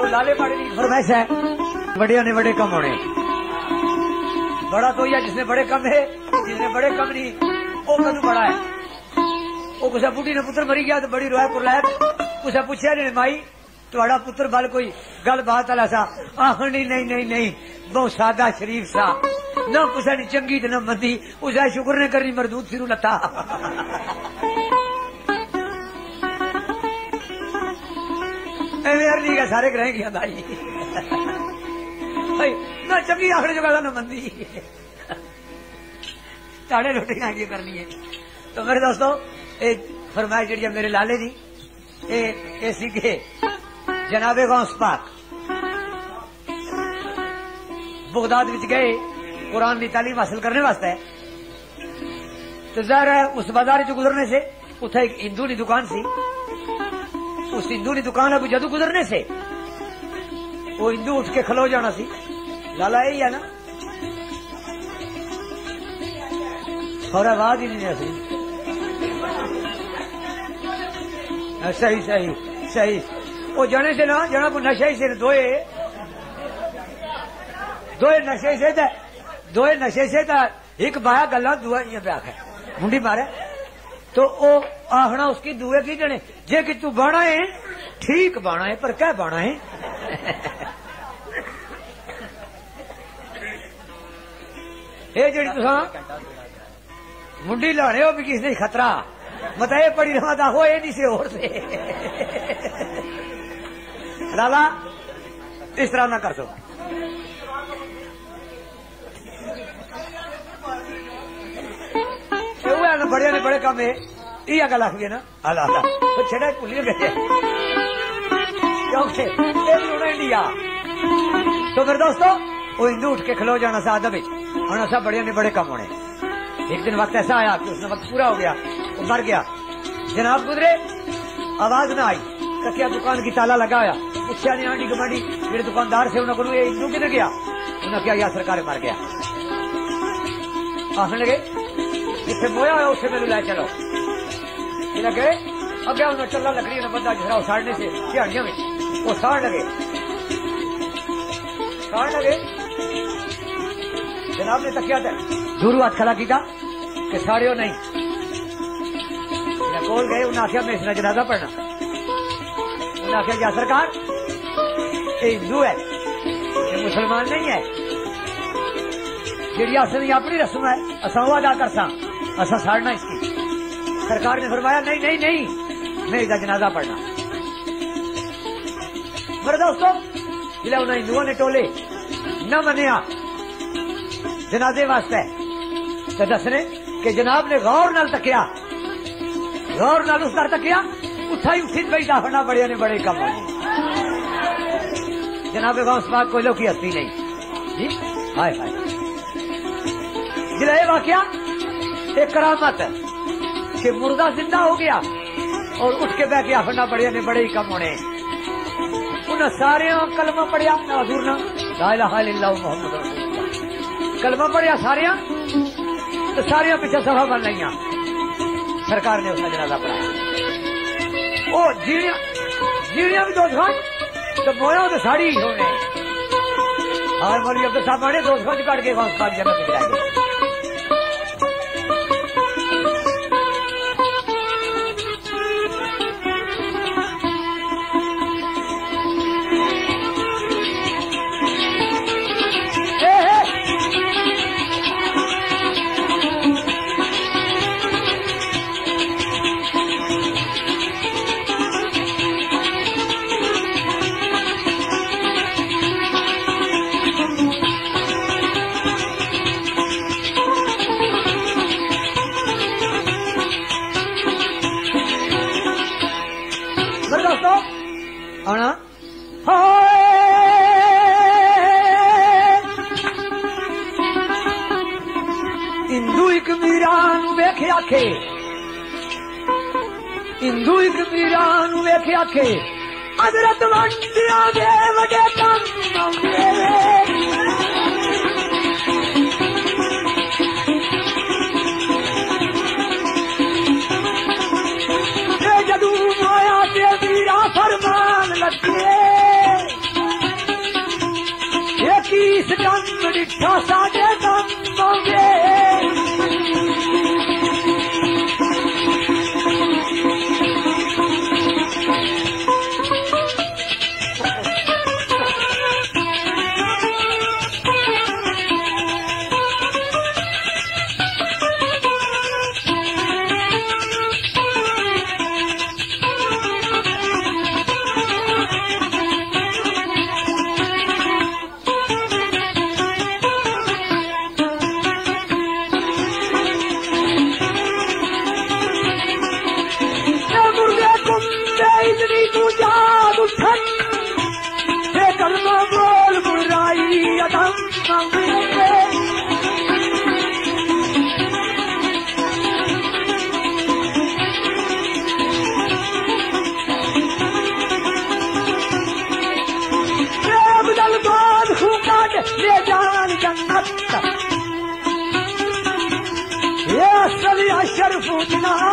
लाले पाड़े की फरमाइश है, बड़े ने बड़े कम होने। बड़ा तो यह जिसने बड़े कम है, जिसने बड़े कम नहीं वो कदू बड़ा है। वो कुछ बुढ़ी ने पुत्र मरी गया तो बड़ी रोया पुरलाया, कुछ पूछा नहीं माई थोड़ा पुत्र बल कोई गल बात वाला सा, आह नहीं नहीं नहीं नहीं बहुत सादा शरीफ सा, न कुछ नहीं चंगी न मंदी, उसे शुक्र ने करनी मरदूत सिरू लता। एवं का सारे ग्रह की भाई न चंगी आखने जो कहता न मंदी, साढ़े रोटियां की करनी है। तो मेरे दोस्तों एक फरमाइश जी मेरे लाले दी ऐसी के जनाबे गौस पाक बगदाद विच गए कुरान की तालीम हासिल करने वास्ते। तो जाहिर है उस बाजार जो गुजरने से उठे एक हिंदू की दुकान सी, उस हिंदू की दुकान अभी जदू गुजरने से वो हिंदू उठ के खलो जाना सी। लाला यही है ना, और आवाज ही नहीं असली। सही सही सही वो जाने से ना जना को नशे से दोए नशे से एक बाया गला दुआ ये ब्याह है मुंडी मारे तो ओ आखना उसकी दुए की जने जे कि तू बाणा है ठीक बाणा है पर क्या बाणा है। ये जड़ी तुसा मुंडी लाने हो भी किसी खतरा मत ये पड़ी रहा हो ये नहीं से और से लाला इस तरह ना कर दो। बड़े ने बड़े काम है ये गल आखिए ना अला तो छेड़ा भूल गए इंडिया। तो फिर दोस्तों वो हिंदू उठ के खलो जाना सा अदब हम सब बड़े ने बड़े कम होने। एक दिन वक्त ऐसा आया कि उसने वक्त पूरा हो गया वो मर गया। जनाब गुजरे आवाज ना आई तो क्या दुकान की ताला लगाया पूछा नहीं आंटी गमांडी मेरे दुकानदार से उन्होंने ये हिंदू किधर गया उन्हें क्या यार सरकार मर गया। आखने लगे जिसे मोया है उसे मेरे लै चलो लगे अगे उन्हें चला लकड़ी ने बंदा जिसरा उसाड़ने से झाड़ियों में वो साड़ लगे जनाब ने तकिया था दूर हाथ खड़ा किया कि साड़ियो नहीं कोल गए उन्हें आख्या मैं इसने जनाजा पढ़ना उन्हें आख्या क्या सरकार ये हिंदू है ये मुसलमान नहीं है जी असली अपनी रस्म है असा वो अदा कर असा साड़ना इसकी। सरकार ने फरमाया नहीं नहीं नहीं मैं इसका जनाजा पढ़ना। मेरे दोस्तों जिले उन्हें हिंदुओं ने टोले न मनिया जनाजे वास्ते तो दसने कि जनाब ने गौर नाल तकिया गौर नाल उस तकिया उठा ही उठी बैठा होना बड़े ने बड़े कम हो जनाब गौस पाक कोई लोग की हस्ती नहीं जी हाय हाय। जिला ये वाकया एक करामत कि मुर्दा जिंदा हो गया और उठ के बह गया फना बड़े ने बड़े ही कम होने। उन्हें सारे कलमा पढ़िया हजूर ना ला इलाहा इल्लल्लाह मुहम्मद रसूलुल्लाह कलमा पढ़िया सारे तो सारिया पीछे सभा बन रही। सरकार ने उसका जनाजा पढ़ाया वो जीड़िया भी दोस्त खान तो मोया तो साड़ी होने और मौलवी अब्दुल साहब ने दोस्त खान काट के गौस पाक जन्नत में गिराए। हिंदू एक मीरान वेखे आखे हजरत वंडिया दे वडे कम जदू माया ते मीरा फरमान लगे रंग डिठा साडे दमोगे शर्फ